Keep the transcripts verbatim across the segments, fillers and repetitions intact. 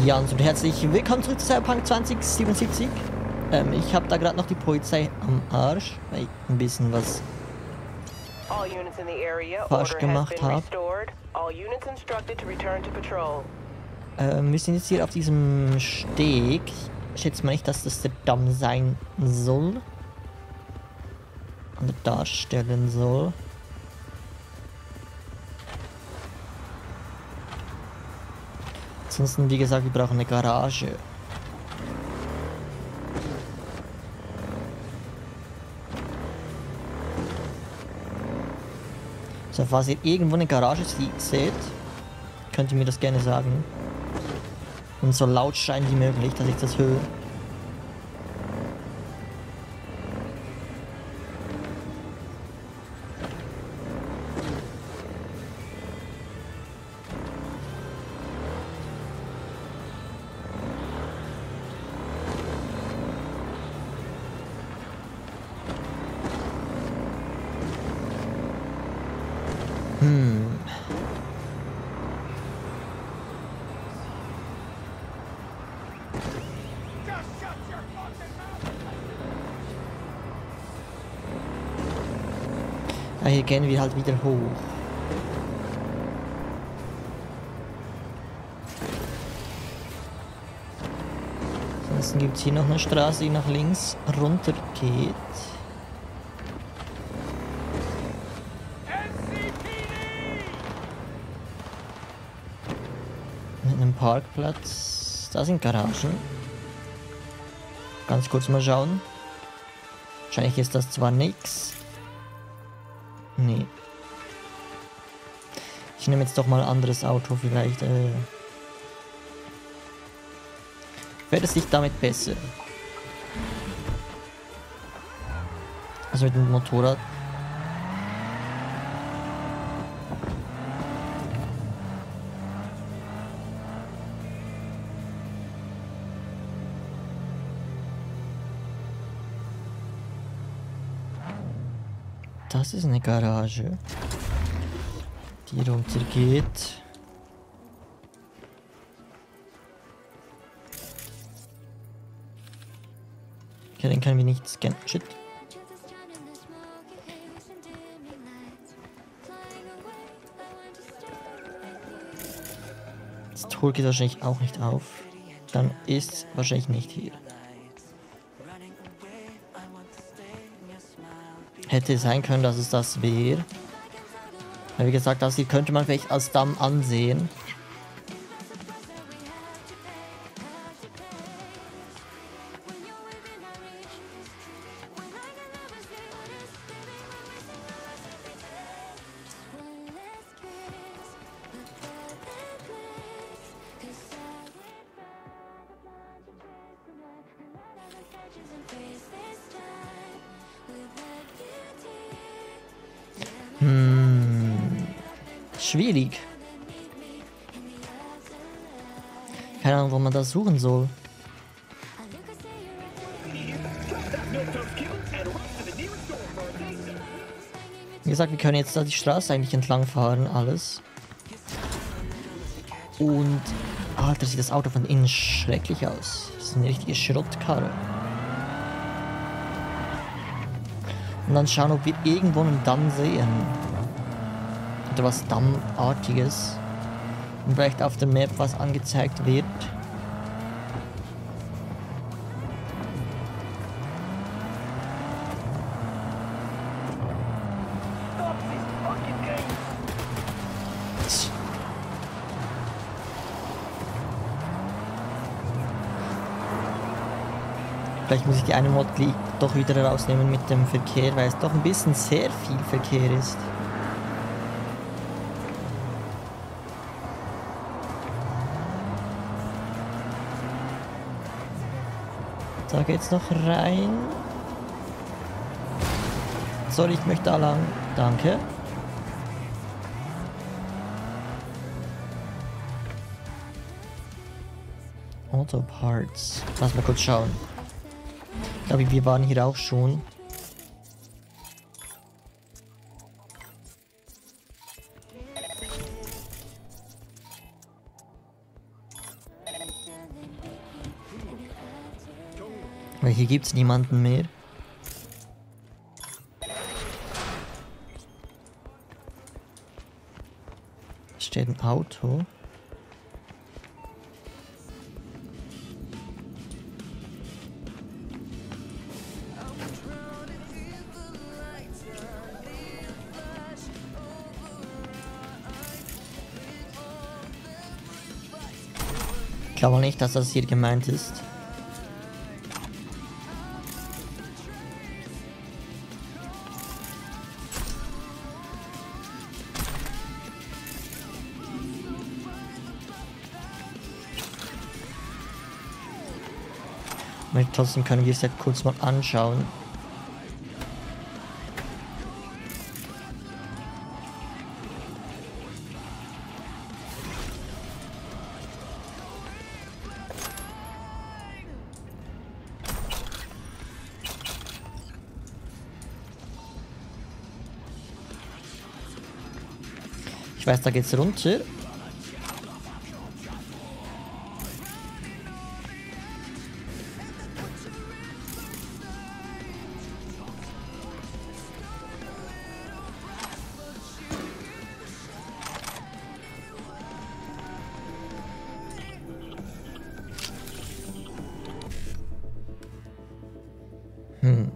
Ja, und herzlich willkommen zurück zu Cyberpunk zwanzig siebenundsiebzig. Ähm, ich habe da gerade noch die Polizei am Arsch, weil ich ein bisschen was falsch gemacht habe. Ähm, wir sind jetzt hier auf diesem Steg. Ich schätze mal nicht, dass das der Damm sein soll. Oder darstellen soll. Ansonsten, wie gesagt, wir brauchen eine Garage. So, falls ihr irgendwo eine Garage seht, könnt ihr mir das gerne sagen. Und so laut schreien wie möglich, dass ich das höre. Hm. Ja, hier gehen wir halt wieder hoch. Ansonsten gibt es hier noch eine Straße, die nach links runter geht. Mit einem Parkplatz. Da sind Garagen. Ganz kurz mal schauen. Wahrscheinlich ist das zwar nichts. Nee. Ich nehme jetzt doch mal ein anderes Auto, vielleicht äh, fährt es sich damit besser. Also mit dem Motorrad. Das ist eine Garage, die runtergeht. Okay, den können wir nicht scannen. Shit. Das Tor geht wahrscheinlich auch nicht auf. Dann ist es wahrscheinlich nicht hier. Hätte sein können, dass es das wäre. Wie gesagt, das hier könnte man vielleicht als Damm ansehen. Hm, schwierig. Keine Ahnung, wo man das suchen soll. Wie gesagt, wir können jetzt da die Straße eigentlich entlang fahren, alles. Und, Alter, sieht das Auto von innen schrecklich aus. Das ist eine richtige Schrottkarre. Und dann schauen, ob wir irgendwo einen Damm sehen. Oder was Dammartiges. Und vielleicht auf der Map was angezeigt wird. Vielleicht muss ich die eine Mod doch wieder rausnehmen mit dem Verkehr, weil es doch ein bisschen sehr viel Verkehr ist. Da geht's noch rein. Sorry, ich möchte da lang. Danke. Auto Parts. Lass mal kurz schauen. Ich glaube, wir waren hier auch schon. Weil hier gibt es niemanden mehr. Es steht ein Auto. Ich glaube nicht, dass das hier gemeint ist. Aber trotzdem können wir es ja kurz mal anschauen. Ich weiß, da geht's runter. Hm.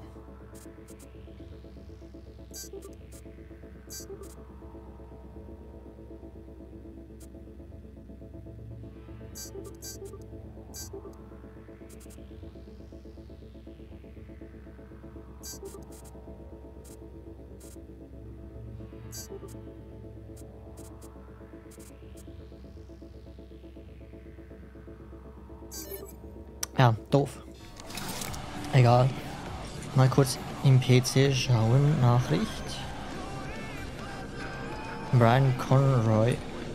Ja, doof. Egal. Mal kurz im P C schauen. Nachricht. Brian Conroy.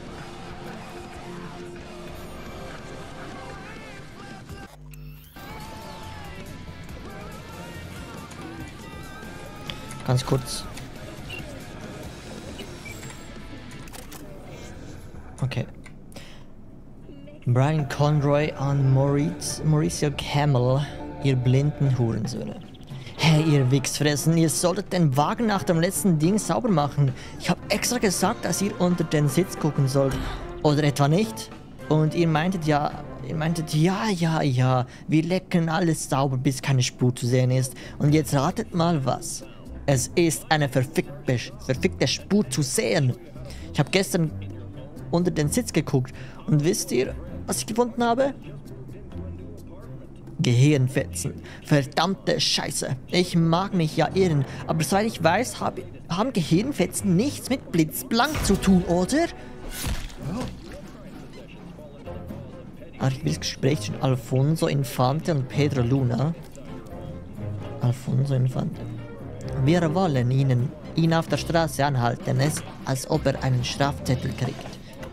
Ganz kurz. Okay. Brian Conroy und Maurice, Mauricio Camel, ihr blinden Hurensöhne. Hey, ihr Wichsfressen, ihr solltet den Wagen nach dem letzten Ding sauber machen. Ich habe extra gesagt, dass ihr unter den Sitz gucken sollt. Oder etwa nicht? Und ihr meintet ja, ihr meintet ja, ja, ja, wir lecken alles sauber, bis keine Spur zu sehen ist. Und jetzt ratet mal was. Es ist eine verfickte, verfickte Spur zu sehen. Ich habe gestern unter den Sitz geguckt und wisst ihr, was ich gefunden habe? Gehirnfetzen. Verdammte Scheiße. Ich mag mich ja irren, aber soweit ich weiß, hab, haben Gehirnfetzen nichts mit blitzblank zu tun, oder? Archives Gespräch zwischen Alfonso Infante und Pedro Luna. Alfonso Infante. Wir wollen Ihnen, ihn auf der Straße anhalten, es als ob er einen Strafzettel kriegt.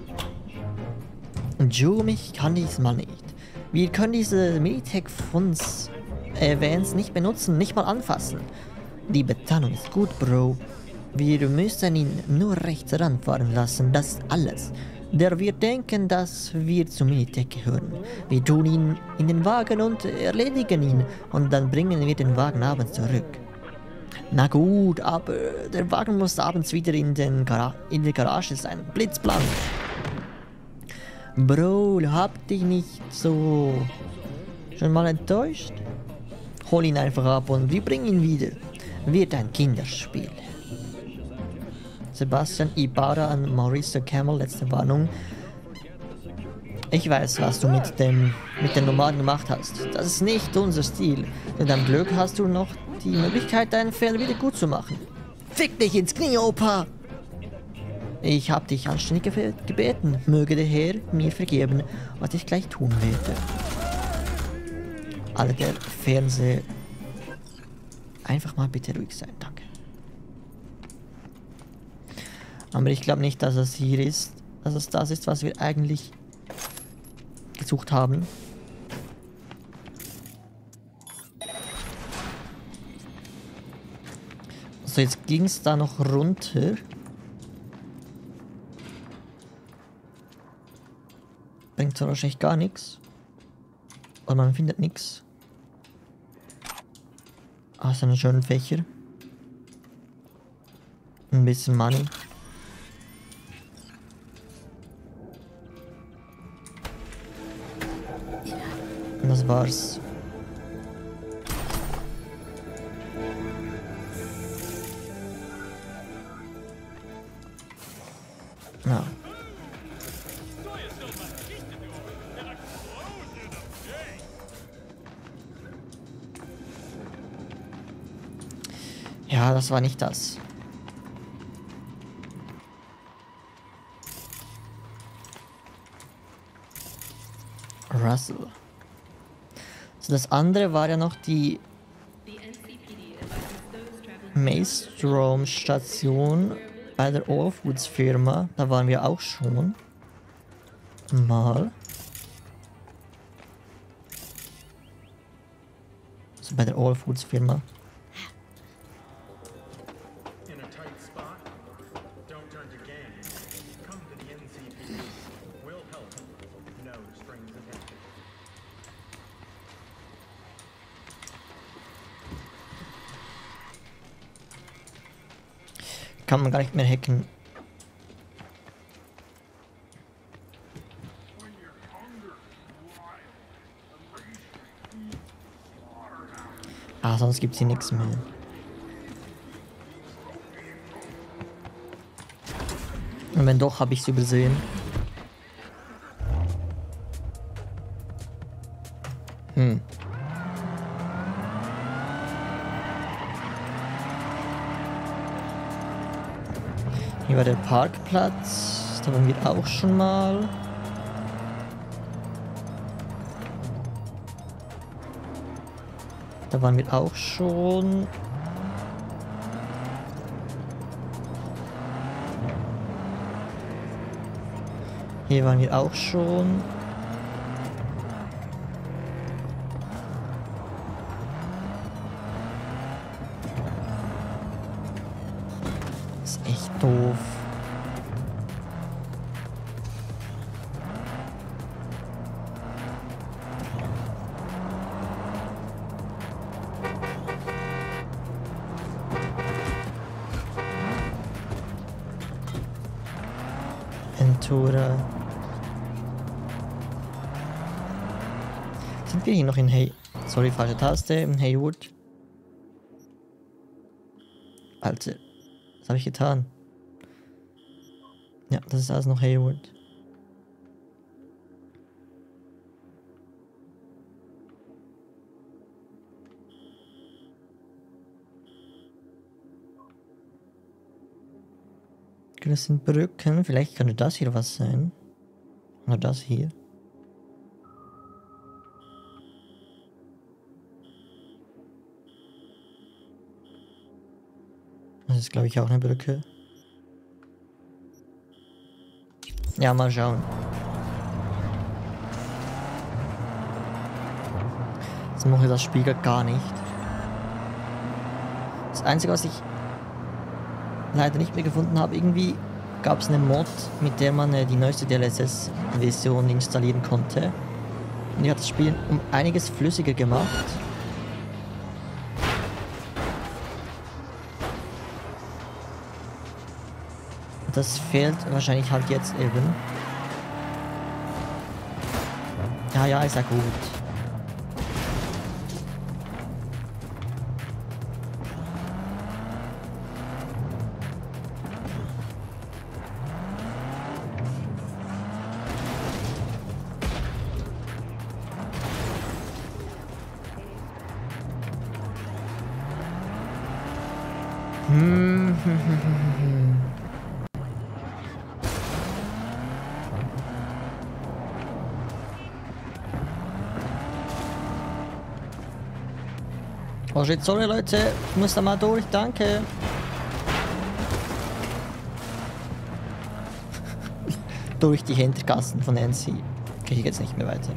Ju, mich kann diesmal nicht. Wir können diese Militech-Funds Events nicht benutzen, nicht mal anfassen. Die Bezahlung ist gut, Bro. Wir müssen ihn nur rechts ranfahren lassen, das ist alles. Der wird denken, dass wir zu Militech gehören. Wir tun ihn in den Wagen und erledigen ihn und dann bringen wir den Wagen abends zurück. Na gut, aber der Wagen muss abends wieder in, den Gara in der Garage sein. Blitzblank. Bro, hab dich nicht so schon mal enttäuscht? Hol ihn einfach ab und wir bringen ihn wieder. Wird ein Kinderspiel. Sebastian Ibarra an Mauricio Camel, letzte Warnung. Ich weiß, was du mit dem mit den Nomaden gemacht hast. Das ist nicht unser Stil. Mit deinem Glück hast du noch die Möglichkeit, deinen Fehler wieder gut zu machen. Fick dich ins Knie, Opa! Ich hab dich anständig gebeten. Möge der Herr mir vergeben, was ich gleich tun werde. Alle der Fernseher. Einfach mal bitte ruhig sein, danke. Aber ich glaube nicht, dass es hier ist. Dass es das ist, was wir eigentlich gesucht haben. So, jetzt ging es da noch runter. Bringt zwar wahrscheinlich gar nichts. Und man findet nichts. Ah, so einen schönen Fächer. Ein bisschen Money. Und das war's. Ja. Ja, das war nicht das. Russell. So, das andere war ja noch die Maelstrom-Station bei der Allfoods-Firma. Da waren wir auch schon mal. So, bei der Allfoods-Firma. Kann man gar nicht mehr hacken. Ah, sonst gibt's hier nichts mehr. Und wenn doch, habe ich es übersehen. Hm. Hier war der Parkplatz. Da waren wir auch schon mal. Da waren wir auch schon. Hier waren wir auch schon. Das ist echt doof. Ventura. Sind wir hier noch in Hay... Sorry, falsche Taste. In Haywood. Alter. Was habe ich getan? Ja, das ist alles noch Haywood. Das sind Brücken. Vielleicht könnte das hier was sein. Oder das hier. Das ist, glaube ich, auch eine Brücke. Ja, mal schauen. Das mache ich das Spiel gar nicht. Das Einzige, was ich leider nicht mehr gefunden habe, irgendwie gab es eine Mod, mit der man äh, die neueste D L S S-Version installieren konnte. Und die hat das Spiel um einiges flüssiger gemacht. Das fehlt wahrscheinlich halt jetzt eben. Ja, ja, ist ja gut. Hm, hm, hm, hm, hm. Oh shit, sorry Leute, ich muss da mal durch, danke. Durch die Hintergassen von Nancy. Kriege ich jetzt nicht mehr weiter.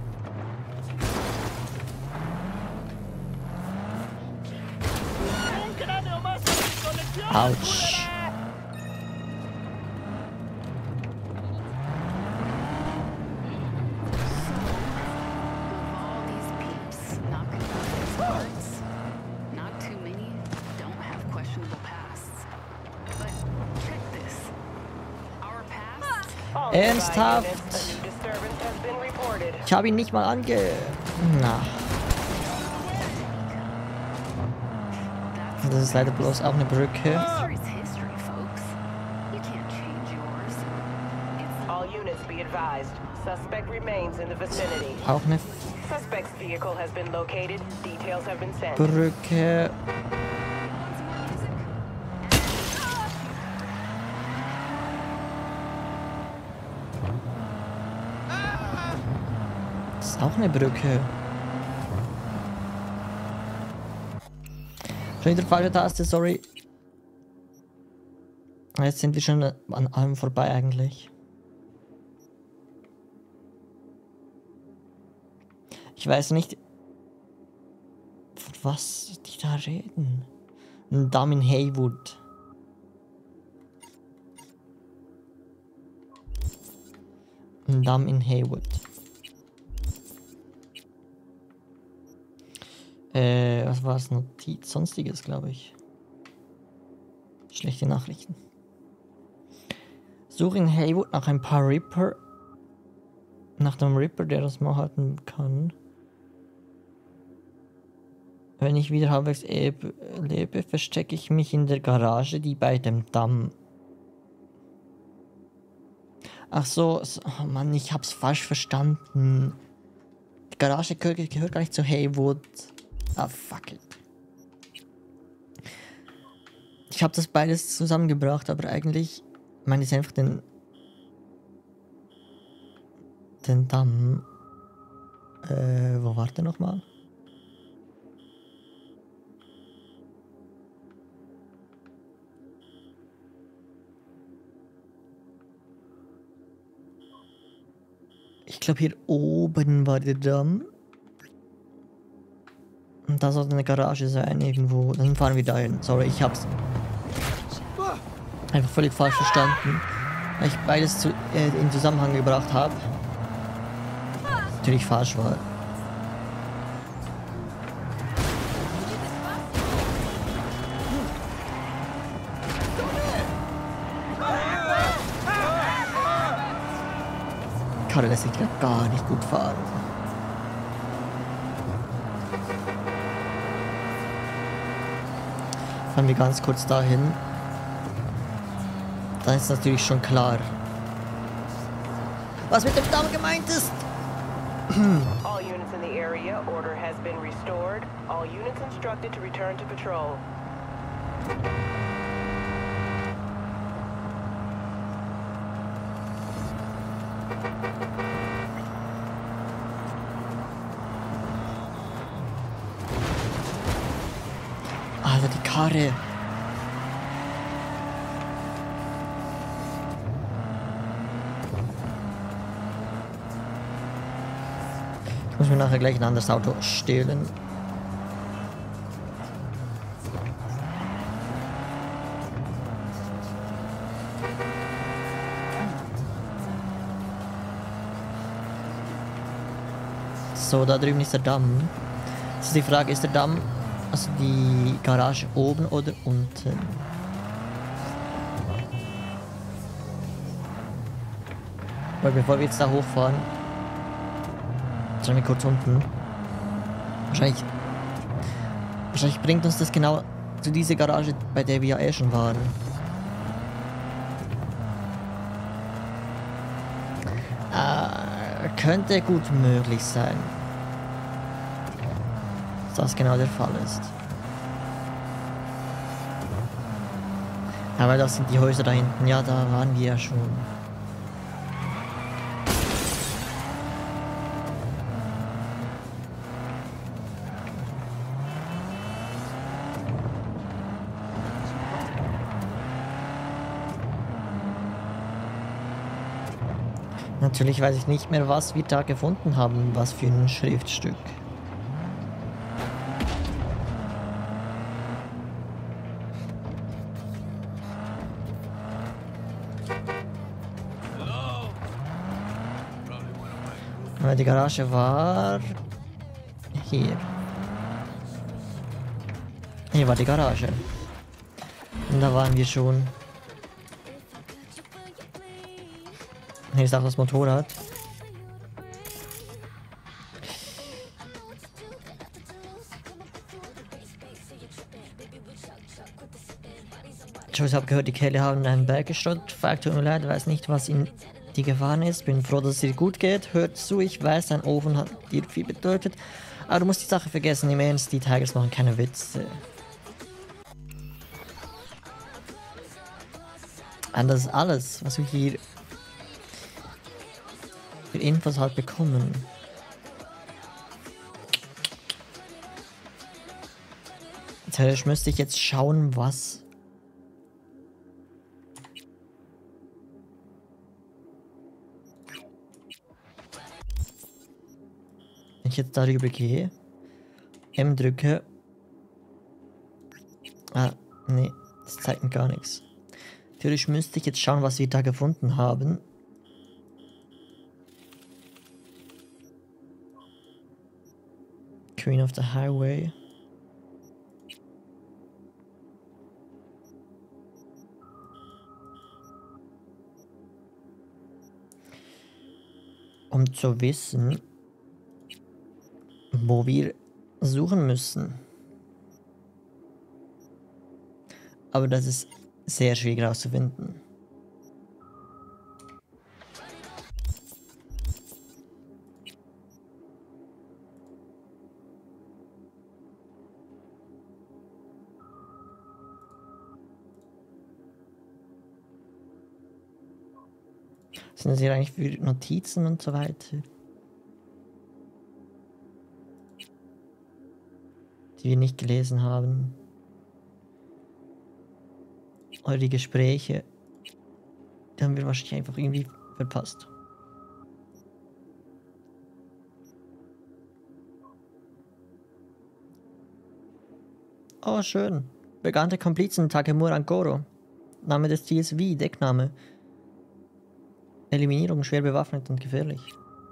Autsch. Ernsthaft? Ich habe ihn nicht mal ange... Na. Das ist leider bloß auch eine Brücke. Auch eine Brücke. Das ist auch eine Brücke. Schon wieder falsche Taste, sorry. Jetzt sind wir schon an allem vorbei eigentlich. Ich weiß nicht, von was die da reden. Ein Damm in Haywood. Ein Damm in Haywood. Äh, was war es? Notiz, sonstiges, glaube ich. Schlechte Nachrichten. Suche in Haywood nach ein paar Ripper. Nach dem Ripper, der das mal halten kann. Wenn ich wieder halbwegs lebe, verstecke ich mich in der Garage, die bei dem Damm. Ach so, so oh Mann, ich hab's falsch verstanden. Die Garage gehört, gehört gar nicht zu Haywood. Ah, fuck it. Ich habe das beides zusammengebracht, aber eigentlich meine ich einfach den den Damm. Äh, wo war der nochmal? Ich glaube, hier oben war der Damm. Und da sollte eine Garage sein irgendwo. Dann fahren wir dahin. Sorry, ich hab's einfach völlig falsch verstanden. Weil ich beides zu, äh, in Zusammenhang gebracht habe. Natürlich falsch war. Karre lässt sich gar nicht gut fahren. Fahren wir ganz kurz dahin. Dann ist natürlich schon klar, was mit dem Damm gemeint ist. All units in the area, order has been restored. All units instructed to return to patrol. Alter, die Karre. Ich muss mir nachher gleich ein anderes Auto stehlen. So, da drüben ist der Damm. Jetzt ist die Frage, ist der Damm, also die Garage oben oder unten? Weil bevor wir jetzt da hochfahren, schauen wir kurz unten. Wahrscheinlich, wahrscheinlich bringt uns das genau zu dieser Garage, bei der wir ja eh schon waren. Äh, könnte gut möglich sein, dass das genau der Fall ist. Aber das sind die Häuser da hinten. Ja, da waren wir ja schon. Natürlich weiß ich nicht mehr, was wir da gefunden haben, was für ein Schriftstück. Aber die Garage war hier. Hier war die Garage. Und da waren wir schon. Hier ist auch das Motorrad. Ich habe gehört, die Kerle haben einen Berg geschrottet. Fragt, tut mir leid, weiß nicht, was ihnen die Gefahr ist. Bin froh, dass es dir gut geht. Hört zu, ich weiß, dein Ofen hat dir viel bedeutet. Aber du musst die Sache vergessen, im Ernst, die Tigers machen keine Witze. Und das ist alles, was wir hier für Infos halt bekommen. Theoretisch müsste ich jetzt schauen, was... Wenn ich jetzt darüber gehe, M drücke... Ah, nee, das zeigt mir gar nichts. Theoretisch müsste ich jetzt schauen, was wir da gefunden haben. Queen of the Highway. Um zu wissen, wo wir suchen müssen. Aber das ist sehr schwierig herauszufinden. Was sind das hier eigentlich für Notizen und so weiter? Die wir nicht gelesen haben. Oder die Gespräche, die haben wir wahrscheinlich einfach irgendwie verpasst. Oh, schön. Bekannte Komplizen Takemura und Goro. Name des Ziels wie Deckname. Eliminierung schwer bewaffnet und gefährlich.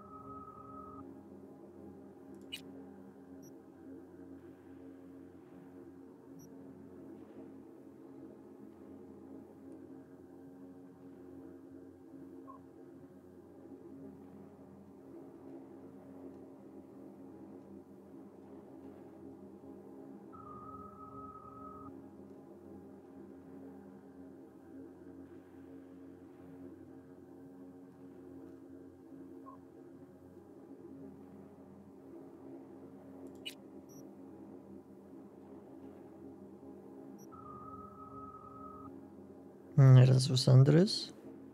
Ja, das ist was anderes.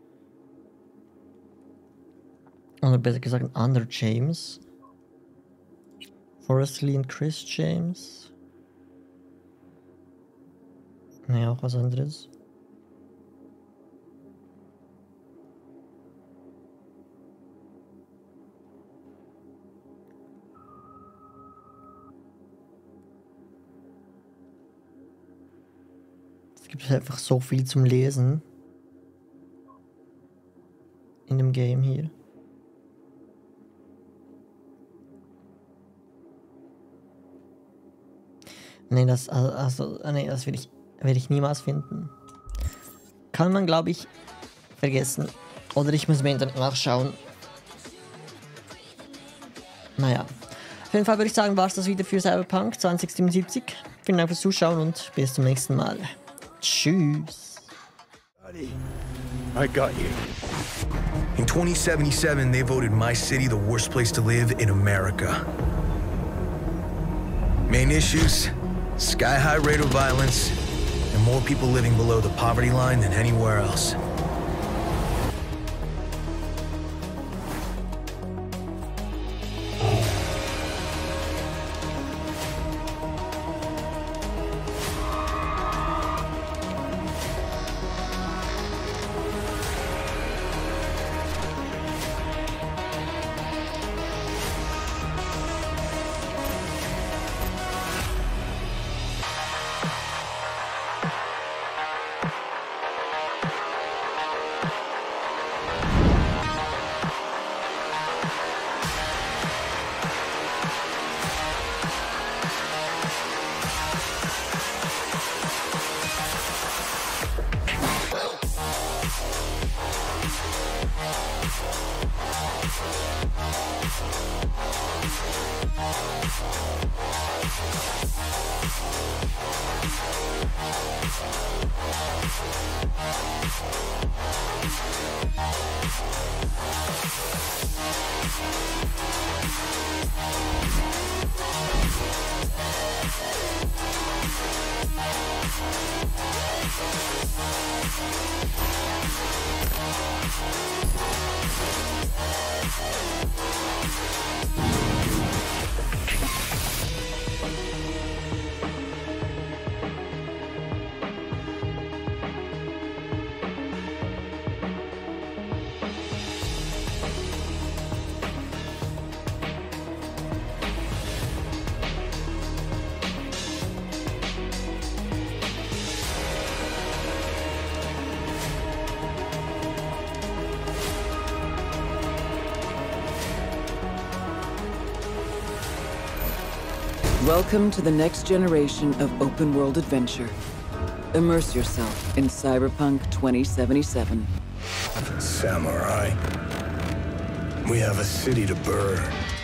Oder besser gesagt ein anderer James. Forrest Lee und Chris James. Ne, auch was anderes. Es gibt einfach so viel zum Lesen in dem Game hier. Nee, das also nee, das will ich werde ich niemals finden. Kann man, glaube ich, vergessen. Oder ich muss mir Internet nachschauen. Naja. Auf jeden Fall würde ich sagen, war es das wieder für Cyberpunk zwanzig siebenundsiebzig. Vielen Dank fürs Zuschauen und bis zum nächsten Mal. Tschüss. I got you. In twenty seventy-seven, they voted my city the worst place to live in America. Main issues, sky-high rate of violence, and more people living below the poverty line than anywhere else. Welcome to the next generation of open-world adventure. Immerse yourself in Cyberpunk twenty seventy-seven. Samurai. We have a city to burn.